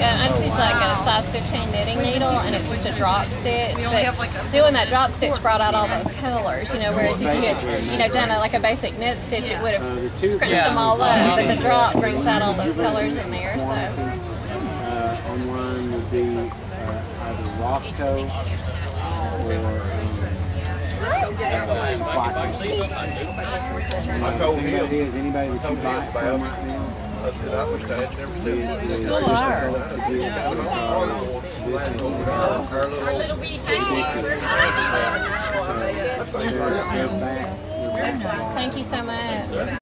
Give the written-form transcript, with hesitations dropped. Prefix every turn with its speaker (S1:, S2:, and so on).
S1: I just use like a size 15 knitting needle, and it's just a drop stitch. But doing that drop stitch brought out all those colors, you know. Whereas if you had, you know, done like a basic knit stitch, it would have scrunched them all up. But the drop brings out all those colors in there. So.
S2: Online would be either Rothko or
S3: I told him.
S2: Anybody that you buy from right now?
S3: I said, I wish I had never seen
S1: Our little bitty tank. Thank you so much.